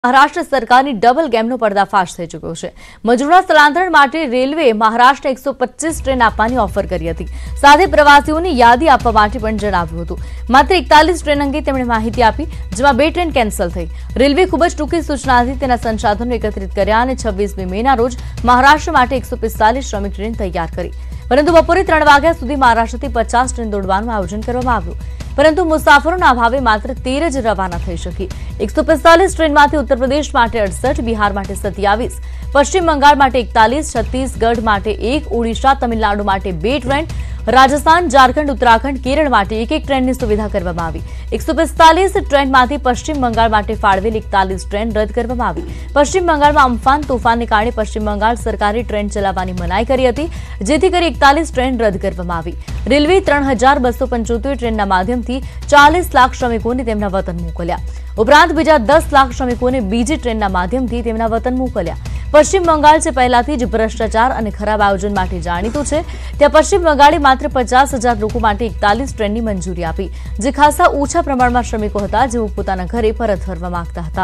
મહારાષ્ટ્ર સરકારની ડબલ ગેમનો પર્દાફાશ થઈ ચૂક્યો છે। મજૂરોના સ્થળાંતરણ માટે રેલવે મહારાષ્ટ્ર 125 ટ્રેન આપવાની ઓફર કરી હતી। સાથે પ્રવાસીઓની યાદી આપવા માટે પણ જણાવ્યું હતું। માત્ર 41 ટ્રેન અંગે તેમણે માહિતી આપી, જેમાં 2 ટ્રેન કેન્સલ થઈ। રેલવે ખૂબ જ ટૂંકી સૂચનાથી તેના સંસાધનો એકત્રિત કર્યા અને 26મી મેના રોજ મહારાષ્ટ્ર માટે 145 શ્રમિક ટ્રેન તૈયાર કરી। પરંતુ બપોરે 3 વાગ્યા સુધી મહારાષ્ટ્રથી 50 ટ્રેન દોડવાનું આયોજન કરવામાં આવ્યું, પરંતુ મુસાફરોના અભાવે માત્ર 13 જ રવાના થઈ શકી। 145 ટ્રેનમાંથી ઉત્તર પ્રદેશ માટે 68, બિહાર માટે 27, પશ્ચિમ બંગાળ માટે 41, છત્તીસગઢ માટે 1, ઓડિશા તમિલનાડુ માટે 2 ટ્રેન, રાજસ્થાન, ઝારખંડ, ઉત્તરાખંડ, કેરળ માટે 1-1 ટ્રેનની સુવિધા કરવામાં આવી। 145 ટ્રેનમાંથી પશ્ચિમ બંગાળ માટે ફાળવેલ 41 ટ્રેન રદ કરવામાં આવી। પશ્ચિમ બંગાળમાં અમ્ફાન તોફાનને કારણે પશ્ચિમ બંગાળ સરકારે ટ્રેન ચલાવવાની મનાઈ કરી હતી, જેથી કરી 41 ટ્રેન રદ કરવામાં આવી। રેલવે 3275 ટ્રેનના માધ્યમથી 40 લાખ શ્રમિકોને તેમના વતન મોકલ્યા। ઉપરાંત બીજા 10 લાખ શ્રમિકોને બીજી ટ્રેનના માધ્યમથી તેમના વતન મોકલ્યા। પશ્ચિમ બંગાળ છે પહેલાથી જ ભ્રષ્ટાચાર અને ખરાબ આયોજન માટે જાણીતું છે, ત્યાં પશ્ચિમ બંગાળે માત્ર 50,000 લોકો માટે 41 ટ્રેનની મંજૂરી આપી, જે ખાસા ઓછા પ્રમાણમાં શ્રમિકો હતા, જેઓ પોતાના ઘરે પરત ફરવા માંગતા હતા।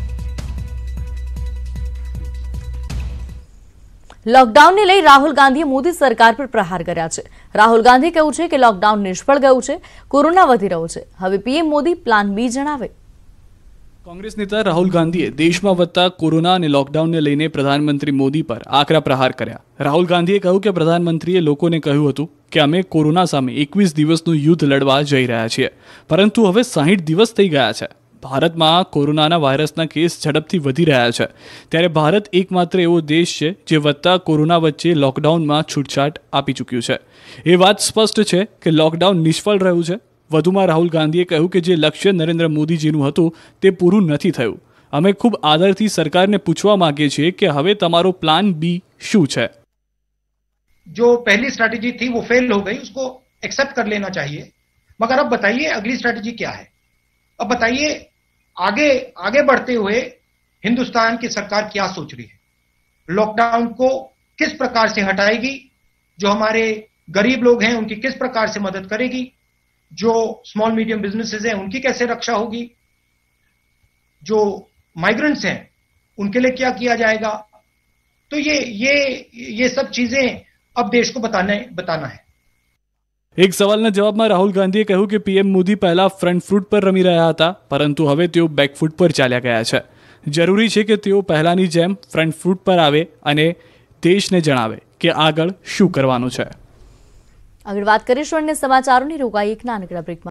લોકડાઉનને લઈ રાહુલ ગાંધીએ મોદી સરકાર પર પ્રહાર કર્યા છે। રાહુલ ગાંધીએ કહ્યું છે કે લોકડાઉન નિષ્ફળ ગયું છે, કોરોના વધી રહ્યો છે, હવે પીએમ મોદી પ્લાન બી જણાવે। कांग्रेस नेता राहुल गांधीए देश में વધતા कोरोना और लॉकडाउन ने लईने प्रधानमंत्री मोदी पर आकरा प्रहार कर्या। राहुल गांधीए કહ્યું કે પ્રધાનમંત્રીએ લોકોને કહ્યું હતું કે અમે કોરોના સામે 21 દિવસનું યુદ્ધ લડવા જઈ રહ્યા છીએ, પરંતુ હવે 60 દિવસ થઈ ગયા છે। ભારતમાં કોરોનાના વાયરસના કેસ ઝડપથી વધી રહ્યા છે, ત્યારે ભારત એકમાત્ર એવો દેશ છે જે વધતા કોરોના વચ્ચે લોકડાઉનમાં છૂટછાટ આપી ચૂક્યું છે। એ વાત સ્પષ્ટ છે કે લોકડાઉન નિષ્ફળ રહ્યું છે। વધુમાં રાહુલ ગાંધીએ કહ્યું કે જે લક્ષ્ય નરેન્દ્ર મોદીજીનું હતું તે પૂરું નથી થયું। અમે ખૂબ આદરથી સરકારને પૂછવા માંગીએ છીએ કે હવે તમારો પ્લાન બી શું છે। जो पहली स्ट्रैटेजी थी वो फेल हो गई, उसको एक्सेप्ट कर लेना चाहिए। मगर अब बताइए अगली स्ट्रैटेजी क्या है। अब बताइए आगे आगे बढ़ते हुए हिंदुस्तान की सरकार क्या सोच रही है, लॉकडाउन को किस प्रकार से हटाएगी, जो हमारे गरीब लोग हैं उनकी किस प्रकार से मदद करेगी, जो स्मॉल मीडियम बिजनेसेस हैं उनकी कैसे रक्षा होगी, जो माइग्रेंट्स हैं उनके लिए क्या किया जाएगा। तो ये सब चीजें अब देश को बताना है। एक सवालना जवाबમાં રાહુલ ગાંધીએ કહ્યું કે પીએમ મોદી પહેલા ફ્રન્ટ ફૂટ પર રમી રહ્યા હતા, પરંતુ હવે તેઓ બેક ફૂટ પર ચાલ્યા ગયા છે। જરૂરી છે કે તેઓ પહેલાની જેમ ફ્રન્ટ ફૂટ પર આવે અને દેશને જણાવે કે આગળ શું કરવાનું છે। આગળ વાત કરીશું અન્ય સમાચારોની, રોકાઈ એક નાનકડા બ્રેકમાં।